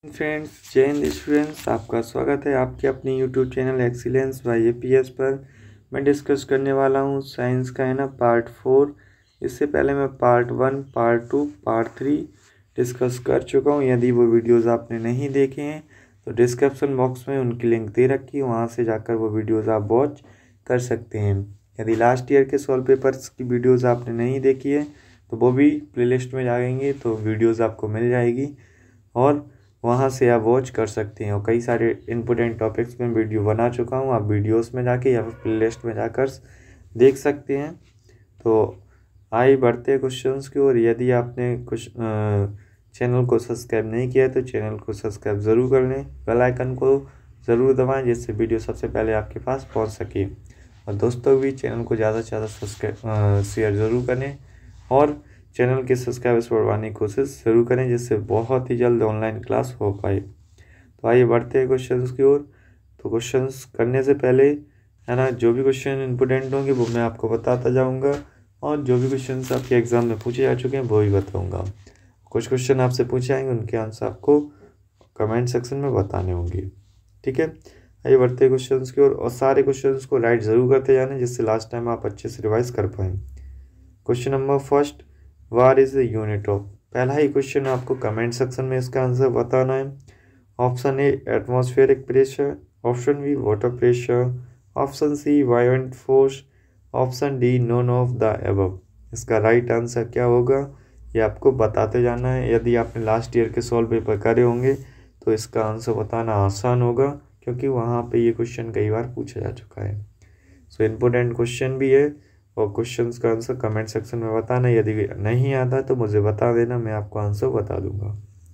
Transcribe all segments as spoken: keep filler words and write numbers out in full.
Friends, जय हिंद students, आपका स्वागत है आपके अपने YouTube channel excellence by APS पर। मैं डिस्कस करने वाला हूँ साइंस का है ना पार्ट फोर। इससे पहले मैं part one, part two, part three discuss कर चुका हूँ। यदि वो वीडियोस आपने नहीं देखे हैं तो डिस्क्रिप्शन बॉक्स में उनकी लिंक दे रखी है, वहाँ से जाकर वो वीडियोज़ आप वॉच कर सकते हैं। यदि लास्ट ईयर के सॉल्व पेपर्स की वीडियोज़ आपने नहीं देखी है तो वो भी प्लेलिस्ट में जाएंगे तो वीडियोज़ आपको मिल जाएगी और वहाँ से आप वॉच कर सकते हैं। और कई सारे इम्पोर्टेंट टॉपिक्स में वीडियो बना चुका हूँ, आप वीडियोस में जाके या फिर प्लेलिस्ट में जाकर देख सकते हैं। तो आइए बढ़ते हैं क्वेश्चंस की ओर। यदि आपने कुछ चैनल को सब्सक्राइब नहीं किया है तो चैनल को सब्सक्राइब ज़रूर कर लें, बेल आइकन को ज़रूर दबाएं जिससे वीडियो सबसे पहले आपके पास पहुँच सके। और दोस्तों भी चैनल को ज़्यादा से ज़्यादा सब्सक्राइब शेयर ज़रूर करें और चैनल के सब्सक्राइबर्स बढ़वाने की कोशिश ज़रूर करें जिससे बहुत ही जल्द ऑनलाइन क्लास हो पाए। तो आइए बढ़ते हैं क्वेश्चंस की ओर। तो क्वेश्चंस करने से पहले है ना, जो भी क्वेश्चन इंपॉर्टेंट होंगे वो मैं आपको बताता जाऊंगा और जो भी क्वेश्चंस आपके एग्जाम में पूछे जा चुके हैं वो भी बताऊंगा। कुछ क्वेश्चन आपसे पूछे आएंगे, उनके आंसर आपको कमेंट सेक्शन में बताने होंगे, ठीक है। आइए बढ़ते हैं क्वेश्चंस की ओर और सारे क्वेश्चंस को राइट ज़रूर करते जाना जिससे लास्ट टाइम आप अच्छे से रिवाइज कर पाएँ। Question number first, bar is the unit of. पहला ही क्वेश्चन आपको कमेंट सेक्शन में इसका आंसर बताना है। Option A atmospheric pressure, option B water pressure, option C violent force, option D none of the above. इसका राइट आंसर क्या होगा ये आपको बताते जाना है। यदि आपने लास्ट ईयर के सॉल्व पेपर करे होंगे तो इसका आंसर बताना आसान होगा क्योंकि वहाँ पे ये क्वेश्चन कई बार पूछा जा चुका है। सो इम्पोर्टेंट क्वेश्चन भी है और क्वेश्चंस का आंसर कमेंट सेक्शन में बताना। यदि नहीं आता तो मुझे बता देना, मैं आपको आंसर बता दूंगा।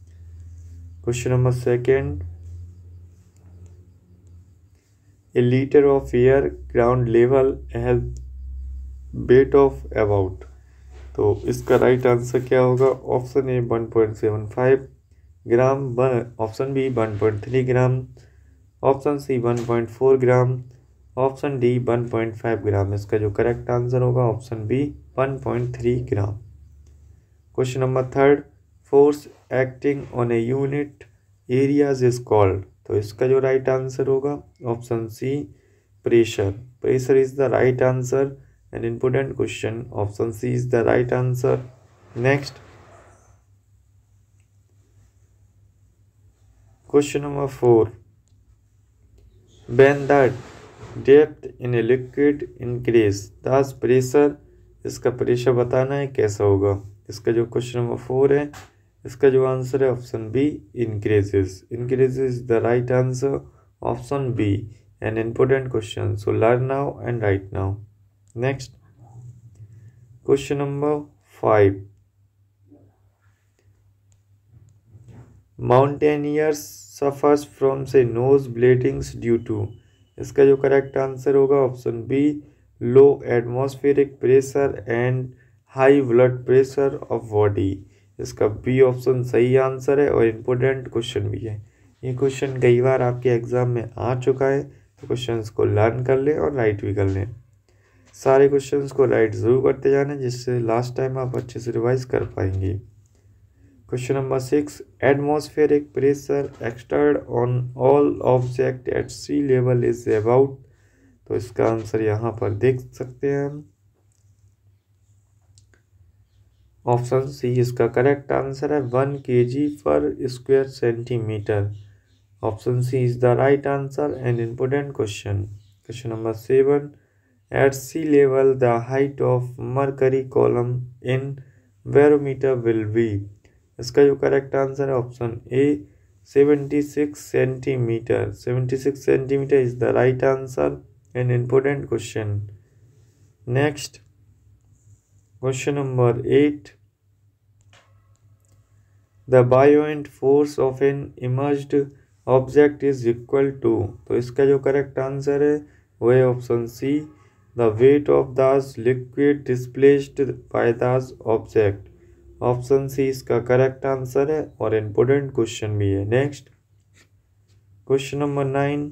Question number second, a litre of air ground level has weight of about. तो इसका राइट आंसर क्या होगा? Option A one point seven five gram, option B one point three gram, option C one point four gram, option D one point five gram. इसका जो correct answer होगा option B one point three gram. Question number third, force acting on a unit areas is called. तो इसका जो right answer होगा option C pressure. Pressure is the right answer an important question, option C is the right answer. Next question number four, when the depth in a liquid increase thus pressure। इसका pressure बताना है कैसा होगा। इसका जो question number four है इसका जो आंसर है option B increases. Increases the right answer, option B an important question, so learn now and right now. Next question number five, mountaineers suffers from से नोज ब्लीडिंग्स ड्यू टू। इसका जो correct answer होगा option B low atmospheric pressure and high blood pressure of body. इसका B option सही answer है और important question भी है। ये क्वेश्चन कई बार आपके एग्जाम में आ चुका है तो क्वेश्चंस को लर्न कर लें और राइट भी कर लें। सारे क्वेश्चंस को राइट ज़रूर करते जाना जिससे लास्ट टाइम आप अच्छे से रिवाइज कर पाएंगे। Question number six, atmospheric pressure exerted on all object at sea level is about. तो इसका आंसर यहाँ पर देख सकते हैं हम, ऑप्शन सी इसका करेक्ट आंसर है one K G per square centimetre. Option C is the right answer and important question. Question number seven, at sea level the height of mercury column in barometer will be. इसका जो correct answer है option A seventy six centimetre. Seventy six centimetre is the right answer an important question. Next question number eight, the buoyant force of an immersed object is equal to. तो इसका जो correct answer है वो है option C the weight of the liquid displaced by the object. Option C इसका correct answer है और important question भी है। Next question number nine,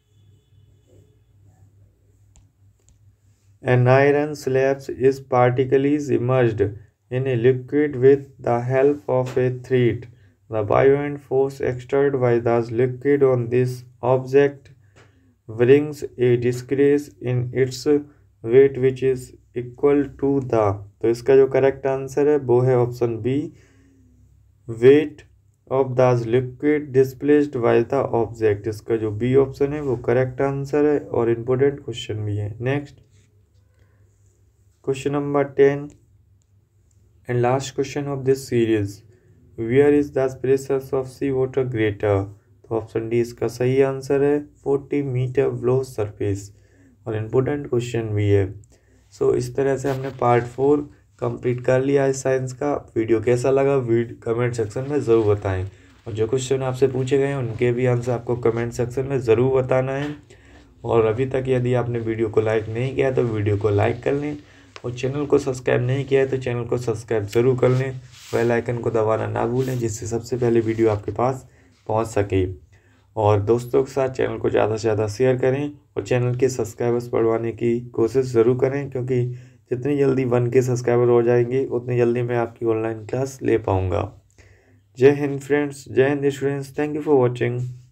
an iron slabs is particles immersed in a liquid with the help of a thread। The buoyant force exerted by the liquid on this object brings a decrease in its weight which is equal to the, तो इसका जो correct answer है वो है option B, weight of the liquid displaced by the object. इसका जो B option है वो करेक्ट आंसर है और इम्पोर्टेंट क्वेश्चन भी है। Next question number ten and last question of this series, where is the pressure of sea water greater, तो option D इसका सही आंसर है, फोर्टी मीटर ब्लो सरफेस और इम्पोर्टेंट क्वेश्चन भी है। सो so, इस तरह से हमने पार्ट फोर कंप्लीट कर लिया है साइंस का। वीडियो कैसा लगा वीडियो कमेंट सेक्शन में ज़रूर बताएं और जो क्वेश्चन आपसे पूछे गए हैं उनके भी आंसर आपको कमेंट सेक्शन में ज़रूर बताना है। और अभी तक यदि आपने वीडियो को लाइक नहीं किया तो वीडियो को लाइक कर लें और चैनल को सब्सक्राइब नहीं किया है तो चैनल को सब्सक्राइब ज़रूर कर लें, बेल आइकन को दबाना ना भूलें जिससे सबसे पहले वीडियो आपके पास पहुंच सके। और दोस्तों के साथ चैनल को ज़्यादा से ज़्यादा शेयर करें और चैनल के सब्सक्राइबर्स बढ़वाने की कोशिश ज़रूर करें, क्योंकि जितनी जल्दी वन के सब्सक्राइबर हो जाएंगे उतनी जल्दी मैं आपकी ऑनलाइन क्लास ले पाऊँगा। जय हिंद फ्रेंड्स, जय हिंद students, thank you for watching.